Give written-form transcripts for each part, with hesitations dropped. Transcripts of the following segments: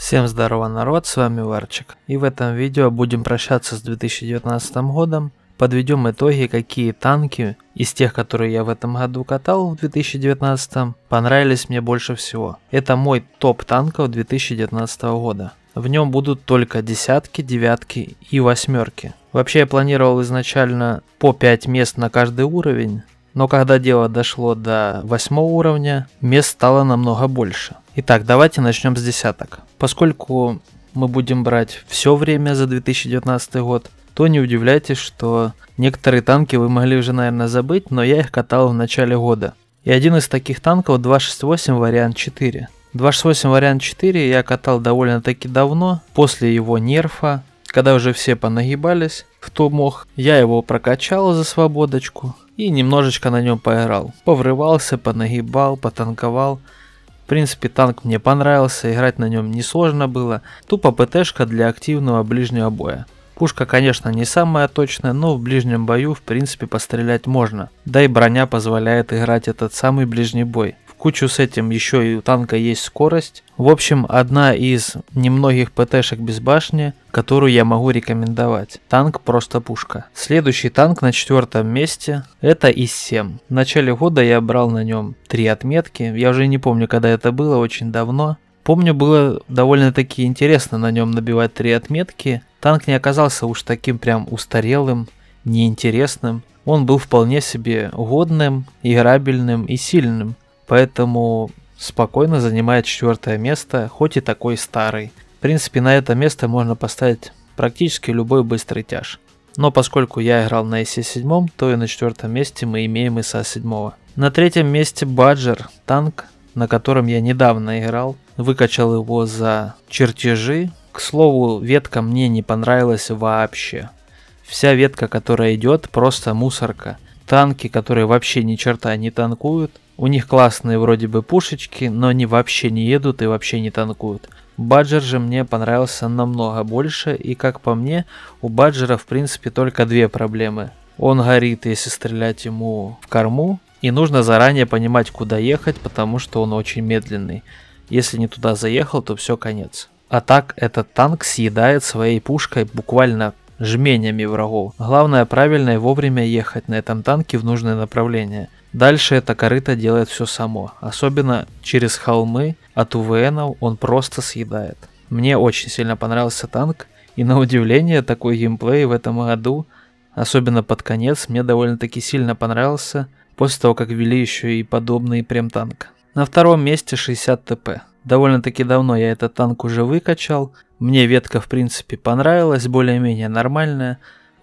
Всем здорово, народ, с вами Варчик. И в этом видео будем прощаться с 2019 годом. Подведем итоги, какие танки из тех, которые я в этом году катал в 2019, понравились мне больше всего. Это мой топ танков 2019 года. В нем будут только десятки, девятки и восьмерки. Вообще я планировал изначально по 5 мест на каждый уровень. Но когда дело дошло до 8 уровня, мест стало намного больше. Итак, давайте начнем с десяток. Поскольку мы будем брать все время за 2019 год, то не удивляйтесь, что некоторые танки вы могли уже, наверное, забыть, но я их катал в начале года. И один из таких танков 268 вариант 4. 268 вариант 4 я катал довольно-таки давно, после его нерфа, когда уже все понагибались, кто мог. Я его прокачал за свободочку и немножечко на нем поиграл. Поврывался, понагибал, потанковал. В принципе, танк мне понравился, играть на нем несложно было. Тупо ПТшка для активного ближнего боя. Пушка, конечно, не самая точная, но в ближнем бою, в принципе, пострелять можно. Да и броня позволяет играть этот самый ближний бой. В кучу с этим еще и у танка есть скорость. В общем, одна из немногих ПТшек без башни, которую я могу рекомендовать. Танк просто пушка. Следующий танк на 4 месте это ИС-7. В начале года я брал на нем 3 отметки. Я уже не помню, когда это было, очень давно. Помню, было довольно-таки интересно на нем набивать 3 отметки. Танк не оказался уж таким прям устарелым, неинтересным. Он был вполне себе годным, играбельным и сильным. Поэтому спокойно занимает 4 место, хоть и такой старый. В принципе, на это место можно поставить практически любой быстрый тяж. Но поскольку я играл на ИС-7, то и на 4 месте мы имеем ИСа-7. На 3 месте Баджер, танк, на котором я недавно играл. Выкачал его за чертежи. К слову, ветка мне не понравилась вообще. Вся ветка, которая идет, просто мусорка. Танки, которые вообще ни черта не танкуют. У них классные вроде бы пушечки, но они вообще не едут и вообще не танкуют. Баджер же мне понравился намного больше, и как по мне, у Баджера в принципе только 2 проблемы. Он горит, если стрелять ему в корму, и нужно заранее понимать, куда ехать, потому что он очень медленный. Если не туда заехал, то все, конец. А так этот танк съедает своей пушкой буквально жменями врагов. Главное правильно и вовремя ехать на этом танке в нужное направление. Дальше это корыто делает все само. Особенно через холмы от УВНов он просто съедает. Мне очень сильно понравился танк. И на удивление такой геймплей в этом году, особенно под конец, мне довольно-таки сильно понравился. После того, как ввели еще и подобный прем-танк. На 2 месте 60 ТП. Довольно-таки давно я этот танк уже выкачал. Мне ветка в принципе понравилась, более-менее нормальная.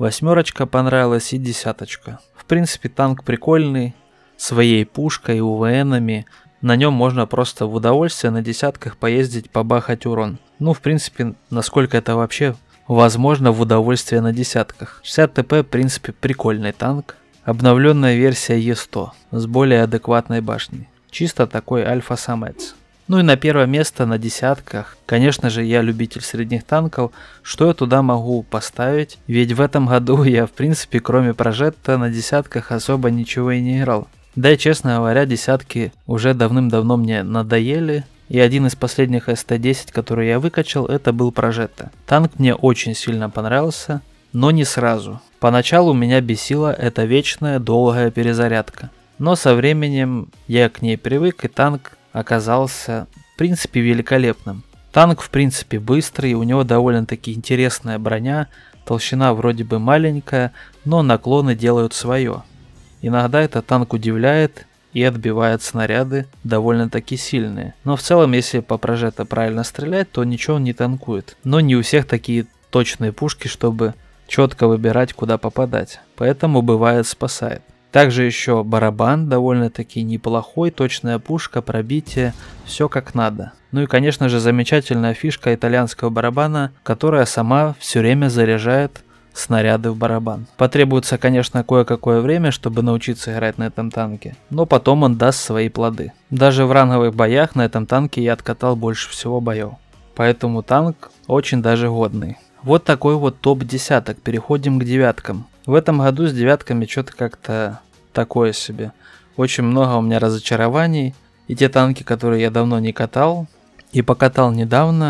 8 понравилась и 10. В принципе танк прикольный, своей пушкой, УВНами. На нем можно просто в удовольствие на 10 поездить, побахать урон. Ну в принципе, насколько это вообще возможно в удовольствие на 10. 60 ТП в принципе прикольный танк. Обновленная версия Е100 с более адекватной башней. Чисто такой альфа-самец. Ну и на 1 место на десятках, конечно же, я любитель средних танков. Что я туда могу поставить? Ведь в этом году я, в принципе, кроме прожекта на десятках особо ничего и не играл. Да и, честно говоря, десятки уже давным-давно мне надоели. И один из последних СТ-10, который я выкачал, это был прожекта. Танк мне очень сильно понравился, но не сразу. Поначалу меня бесила эта вечная долгая перезарядка. Но со временем я к ней привык, и танк оказался в принципе великолепным. Танк в принципе быстрый, у него довольно-таки интересная броня, толщина вроде бы маленькая, но наклоны делают свое. Иногда этот танк удивляет и отбивает снаряды довольно-таки сильные. Но в целом, если по прожекту правильно стрелять, то ничего он не танкует. Но не у всех такие точные пушки, чтобы четко выбирать, куда попадать. Поэтому бывает спасает. Также еще барабан довольно-таки неплохой, точная пушка, пробитие, все как надо. Ну и конечно же замечательная фишка итальянского барабана, которая сама все время заряжает снаряды в барабан. Потребуется, конечно, кое-какое время, чтобы научиться играть на этом танке, но потом он даст свои плоды. Даже в ранговых боях на этом танке я откатал больше всего боев. Поэтому танк очень даже годный. Вот такой вот топ десяток. Переходим к девяткам. В этом году с девятками что-то как-то такое себе. Очень много у меня разочарований. И те танки, которые я давно не катал и покатал недавно,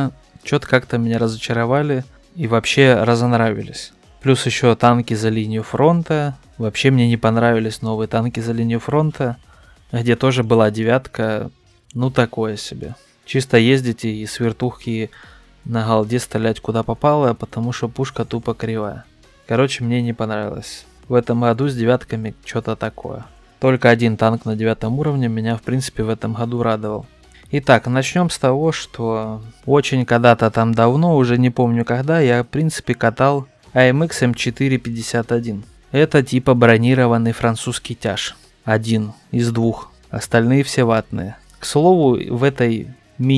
что-то как-то меня разочаровали и вообще разонравились. Плюс еще танки за линию фронта. Вообще мне не понравились новые танки за линию фронта, где тоже была девятка, ну такое себе. Чисто ездите и с вертухи на голде стрелять куда попало, потому что пушка тупо кривая. Короче, мне не понравилось. В этом году с девятками что-то такое. Только один танк на 9 уровне меня в принципе в этом году радовал. Итак, начнем с того, что очень когда-то там давно, уже не помню когда, я в принципе катал AMX M451. Это типа бронированный французский тяж. Один из двух. Остальные все ватные. К слову, в этой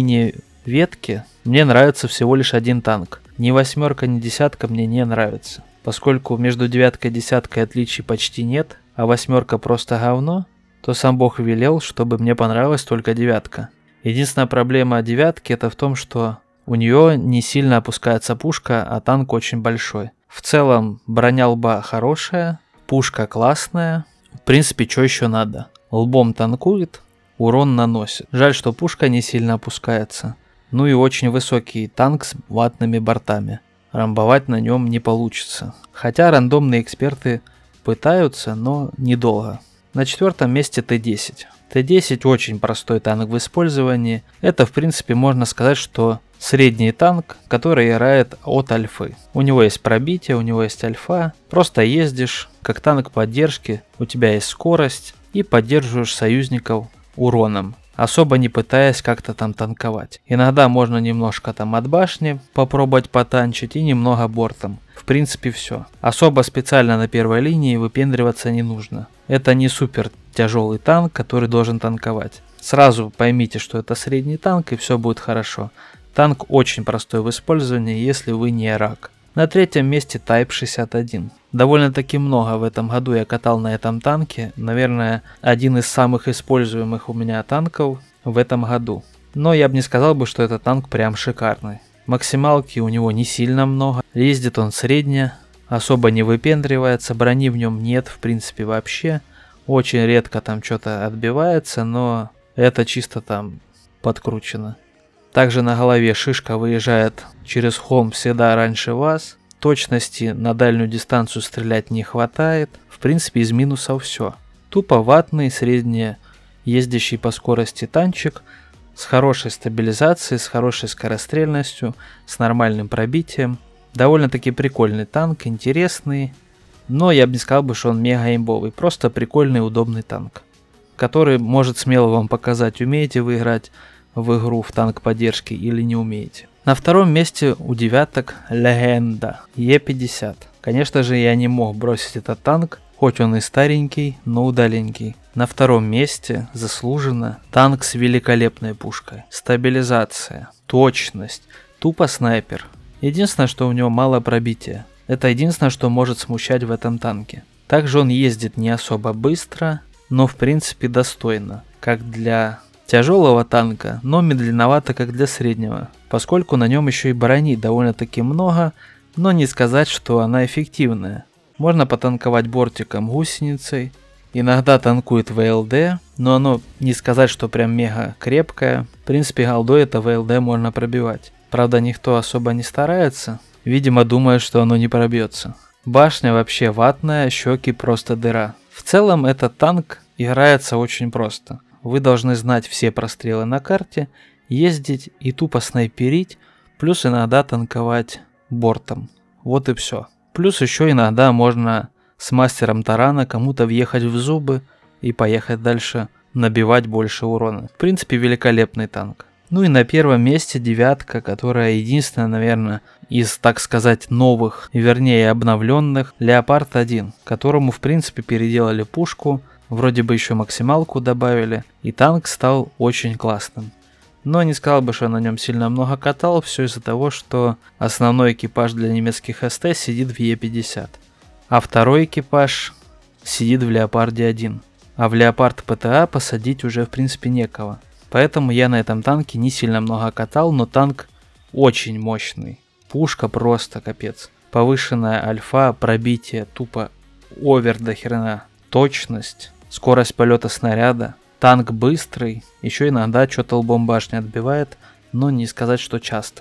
мини-ветке мне нравится всего лишь один танк. Ни восьмерка, ни десятка мне не нравится. Поскольку между девяткой и десяткой отличий почти нет, а восьмерка просто говно, то сам Бог велел, чтобы мне понравилась только девятка. Единственная проблема девятки это в том, что у нее не сильно опускается пушка, а танк очень большой. В целом броня лба хорошая, пушка классная. В принципе, что еще надо? Лбом танкует, урон наносит. Жаль, что пушка не сильно опускается. Ну и очень высокий танк с ватными бортами. Рамбовать на нем не получится. Хотя рандомные эксперты пытаются, но недолго. На 4 месте Т-10. Т-10 очень простой танк в использовании. Это в принципе можно сказать, что средний танк, который играет от альфы. У него есть пробитие, у него есть альфа. Просто ездишь как танк поддержки, у тебя есть скорость и поддерживаешь союзников уроном, особо не пытаясь как-то там танковать. Иногда можно немножко там от башни попробовать потанчить и немного бортом. В принципе все. Особо специально на первой линии выпендриваться не нужно. Это не супер тяжелый танк, который должен танковать. Сразу поймите, что это средний танк и все будет хорошо. Танк очень простой в использовании, если вы не рак. На 3 месте Type 61. Довольно-таки много в этом году я катал на этом танке. Наверное, один из самых используемых у меня танков в этом году. Но я бы не сказал бы, что этот танк прям шикарный. Максималки у него не сильно много. Ездит он средне, особо не выпендривается. Брони в нем нет в принципе вообще. Очень редко там что-то отбивается, но это чисто там подкручено. Также на голове шишка выезжает через холм всегда раньше вас. Точности на дальнюю дистанцию стрелять не хватает. В принципе из минусов все. Тупо ватный, средне ездящий по скорости танчик. С хорошей стабилизацией, с хорошей скорострельностью, с нормальным пробитием. Довольно-таки прикольный танк, интересный. Но я бы не сказал бы, что он мега имбовый. Просто прикольный, удобный танк. Который может смело вам показать, умеете вы играть в игру в танк поддержки или не умеете. На 2 месте у девяток легенда Е50. Конечно же я не мог бросить этот танк, хоть он и старенький, но удаленький. На 2 месте заслуженно танк с великолепной пушкой. Стабилизация, точность, тупо снайпер. Единственное, что у него мало пробития. Это единственное, что может смущать в этом танке. Также он ездит не особо быстро, но в принципе достойно. Как для тяжелого танка, но медленновато как для среднего, поскольку на нем еще и брони довольно-таки много, но не сказать, что она эффективная. Можно потанковать бортиком гусеницей, иногда танкует ВЛД, но оно не сказать, что прям мега крепкое. В принципе голдой это ВЛД можно пробивать. Правда никто особо не старается, видимо думает, что оно не пробьется. Башня вообще ватная, щеки просто дыра. В целом этот танк играется очень просто. Вы должны знать все прострелы на карте, ездить и тупо снайперить, плюс иногда танковать бортом. Вот и все. Плюс еще иногда можно с мастером тарана кому-то въехать в зубы и поехать дальше набивать больше урона. В принципе великолепный танк. Ну и на 1 месте девятка, которая единственная, наверное, из, так сказать, новых, вернее обновленных, Леопард 1, которому в принципе переделали пушку. Вроде бы еще максималку добавили, и танк стал очень классным. Но не сказал бы, что я на нем сильно много катал, все из-за того, что основной экипаж для немецких СТ сидит в Е50, а второй экипаж сидит в Леопарде 1. А в Леопард ПТА посадить уже в принципе некого. Поэтому я на этом танке не сильно много катал, но танк очень мощный. Пушка просто капец. Повышенная альфа, пробитие, тупо овер до хрена. Точность. Скорость полета снаряда, танк быстрый, еще иногда что-то лбом башни отбивает, но не сказать, что часто.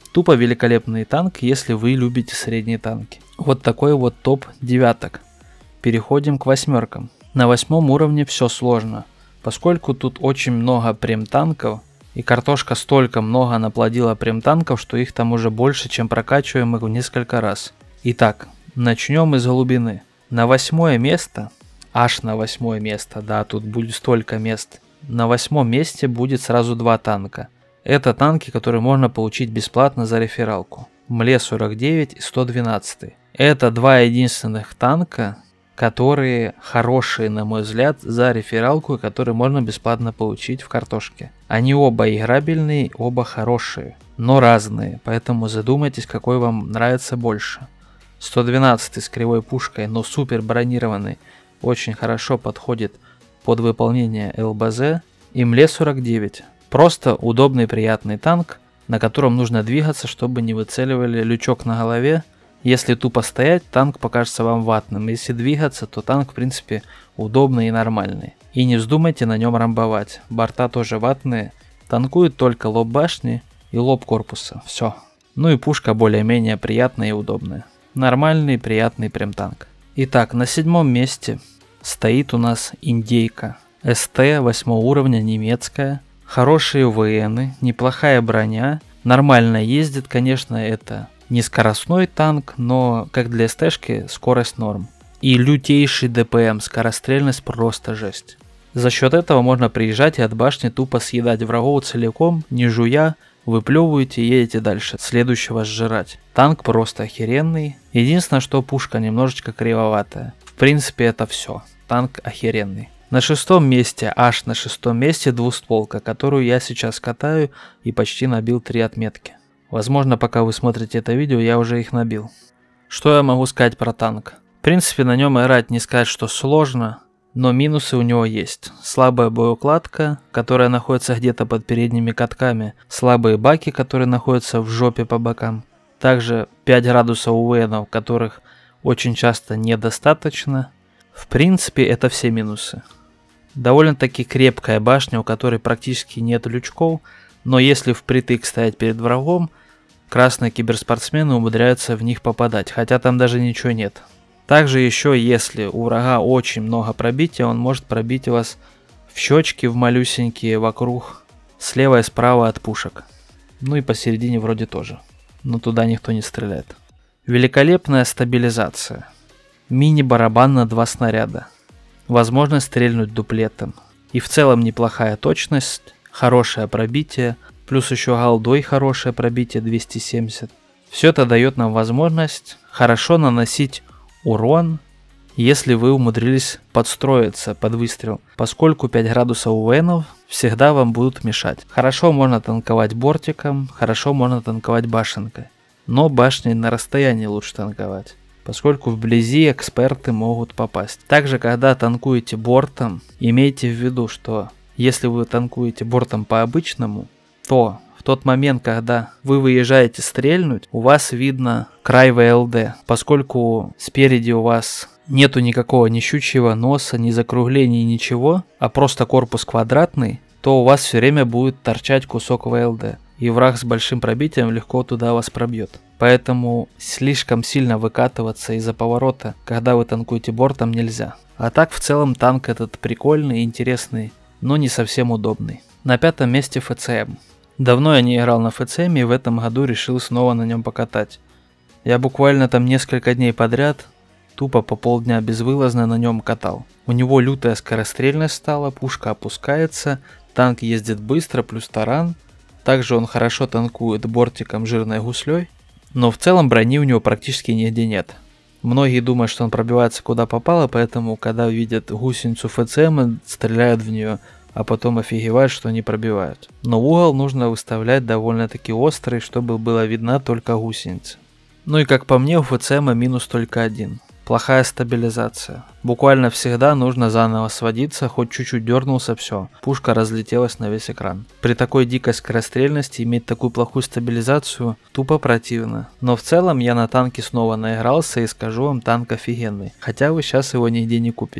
Тупо великолепный танк, если вы любите средние танки. Вот такой вот топ девяток. Переходим к восьмеркам. На 8 уровне все сложно, поскольку тут очень много прем-танков, и картошка столько много наплодила прем-танков, что их там уже больше, чем прокачиваемых в несколько раз. Итак, начнем из глубины. На 8 место, аж на 8 место, да, тут будет столько мест. На 8 месте будет сразу 2 танка. Это танки, которые можно получить бесплатно за рефералку. МЛЕ-49 и 112. Это 2 единственных танка, которые хорошие, на мой взгляд, за рефералку, и которые можно бесплатно получить в картошке. Они оба играбельные, оба хорошие, но разные, поэтому задумайтесь, какой вам нравится больше. 112 с кривой пушкой, но супер бронированный, очень хорошо подходит под выполнение ЛБЗ. И МЛЕ-49. Просто удобный приятный танк, на котором нужно двигаться, чтобы не выцеливали лючок на голове. Если тупо стоять, танк покажется вам ватным. Если двигаться, то танк в принципе удобный и нормальный. И не вздумайте на нем рамбовать. Борта тоже ватные. Танкует только лоб башни и лоб корпуса. Все. Ну и пушка более-менее приятная и удобная. Нормальный, приятный прям танк. Итак, на 7 месте стоит у нас индейка. СТ 8 уровня, немецкая. Хорошие ВНы, неплохая броня. Нормально ездит, конечно, это не скоростной танк, но как для СТшки скорость норм. И лютейший ДПМ, скорострельность просто жесть. За счет этого можно приезжать и от башни тупо съедать врагов целиком, не жуя, выплевываете и едете дальше, следующего сжирать. Танк просто охеренный. Единственное, что пушка немножечко кривоватая. В принципе, это все. Танк охеренный. На 6 месте, аж на 6 месте двустволка, которую я сейчас катаю и почти набил 3 отметки. Возможно, пока вы смотрите это видео, я уже их набил. Что я могу сказать про танк? В принципе, на нем играть не сказать, что сложно, но минусы у него есть. Слабая боеукладка, которая находится где-то под передними катками, слабые баки, которые находятся в жопе по бокам. Также 5 градусов УВНов, которых очень часто недостаточно. В принципе, это все минусы. Довольно-таки крепкая башня, у которой практически нет лючков, но если впритык стоять перед врагом, красные киберспортсмены умудряются в них попадать, хотя там даже ничего нет. Также еще, если у врага очень много пробития, он может пробить вас в щечки, в малюсенькие, вокруг, слева и справа от пушек. Ну и посередине вроде тоже, но туда никто не стреляет. Великолепная стабилизация. Мини-барабан на 2 снаряда. Возможность стрельнуть дуплетом. И в целом неплохая точность, хорошее пробитие, плюс еще голдой хорошее пробитие 270. Все это дает нам возможность хорошо наносить урон, если вы умудрились подстроиться под выстрел, поскольку 5 градусов УВНов всегда вам будут мешать. Хорошо можно танковать бортиком, хорошо можно танковать башенкой, но башней на расстоянии лучше танковать, поскольку вблизи эксперты могут попасть. Также, когда танкуете бортом, имейте в виду, что если вы танкуете бортом по-обычному, то в тот момент, когда вы выезжаете стрельнуть, у вас видно край ВЛД, поскольку спереди у вас нету никакого ни щучьего носа, ни закруглений, ничего, а просто корпус квадратный, то у вас все время будет торчать кусок ВЛД, и враг с большим пробитием легко туда вас пробьет. Поэтому слишком сильно выкатываться из-за поворота, когда вы танкуете бортом, нельзя. А так в целом танк этот прикольный, интересный, но не совсем удобный. На 5 месте ФЦМ. Давно я не играл на ФЦМ и в этом году решил снова на нем покатать. Я буквально там несколько дней подряд, тупо по полдня безвылазно на нем катал. У него лютая скорострельность стала, пушка опускается, танк ездит быстро, плюс таран. Также он хорошо танкует бортиком жирной гуслей, но в целом брони у него практически нигде нет. Многие думают, что он пробивается куда попало, поэтому когда видят гусеницу ФЦМ, стреляют в нее, а потом офигевают, что не пробивают. Но угол нужно выставлять довольно-таки острый, чтобы была видна только гусеница. Ну и как по мне, у ФЦМ минус только один. Плохая стабилизация. Буквально всегда нужно заново сводиться, хоть чуть-чуть дернулся, все, пушка разлетелась на весь экран. При такой дикой скорострельности иметь такую плохую стабилизацию тупо противно. Но в целом я на танке снова наигрался и скажу вам, танк офигенный. Хотя вы сейчас его нигде не купите.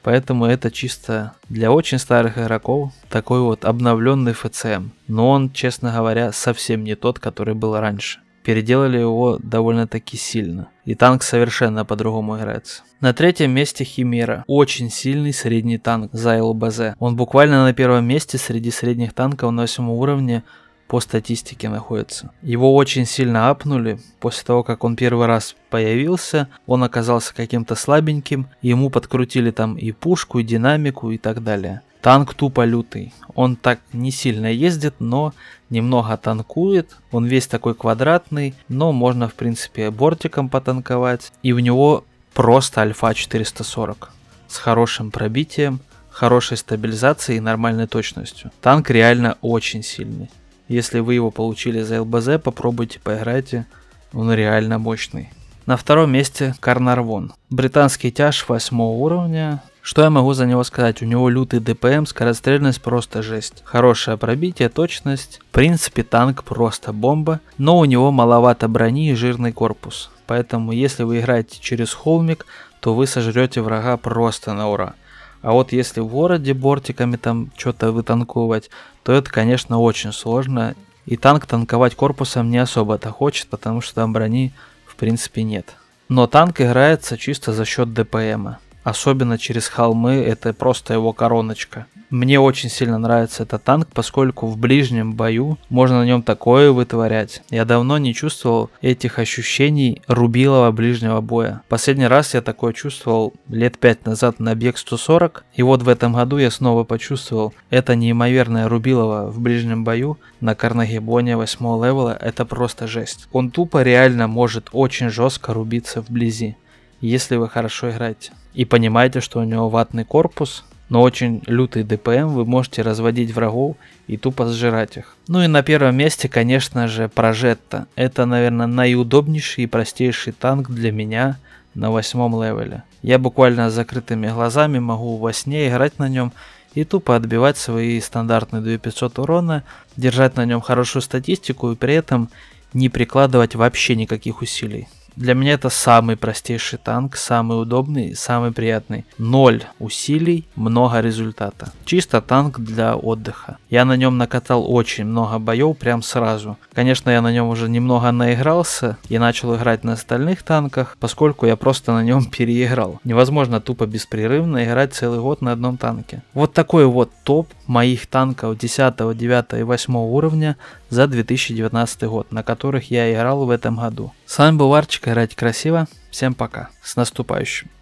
Поэтому это чисто для очень старых игроков такой вот обновленный ФЦМ. Но он, честно говоря, совсем не тот, который был раньше. Переделали его довольно-таки сильно. И танк совершенно по-другому играется. На третьем месте Химера. Очень сильный средний танк за ЛБЗ. Он буквально на первом месте среди средних танков на 8 уровне по статистике находится. Его очень сильно апнули. После того, как он первый раз появился, он оказался каким-то слабеньким. Ему подкрутили там и пушку, и динамику, и так далее. Танк тупо лютый. Он так не сильно ездит, но немного танкует. Он весь такой квадратный, но можно в принципе бортиком потанковать. И у него просто альфа 440 с хорошим пробитием, хорошей стабилизацией и нормальной точностью. Танк реально очень сильный. Если вы его получили за ЛБЗ, попробуйте, поиграйте. Он реально мощный. На втором месте Карнарвон. Британский тяж 8 уровня. Что я могу за него сказать? У него лютый ДПМ, скорострельность просто жесть. Хорошее пробитие, точность. В принципе, танк просто бомба. Но у него маловато брони и жирный корпус. Поэтому, если вы играете через холмик, то вы сожрете врага просто на ура. А вот если в городе бортиками там что-то вытанковывать, то это, конечно, очень сложно. И танк танковать корпусом не особо-то хочет, потому что там брони в принципе нет. Но танк играется чисто за счет ДПМа. Особенно через холмы, это просто его короночка. Мне очень сильно нравится этот танк, поскольку в ближнем бою можно на нем такое вытворять. Я давно не чувствовал этих ощущений рубилова ближнего боя. Последний раз я такое чувствовал лет 5 назад на Бег 140. И вот в этом году я снова почувствовал это неимоверное рубилово в ближнем бою на Карнагебоне 8 левела. Это просто жесть. Он тупо реально может очень жестко рубиться вблизи, если вы хорошо играете. И понимаете, что у него ватный корпус, но очень лютый ДПМ, вы можете разводить врагов и тупо сжирать их. Ну и на первом месте, конечно же, Прожетто. Это, наверное, наиудобнейший и простейший танк для меня на 8 левеле. Я буквально с закрытыми глазами могу во сне играть на нем и тупо отбивать свои стандартные 2500 урона, держать на нем хорошую статистику и при этом не прикладывать вообще никаких усилий. Для меня это самый простейший танк, самый удобный, самый приятный. 0 усилий, много результата. Чисто танк для отдыха. Я на нем накатал очень много боев прям сразу. Конечно, я на нем уже немного наигрался и начал играть на остальных танках, поскольку я просто на нем переиграл. Невозможно тупо беспрерывно играть целый год на одном танке. Вот такой вот топ моих танков 10, 9 и 8 уровня за 2019 год, на которых я играл в этом году. С вами был Варчик, играйте красиво, всем пока, с наступающим.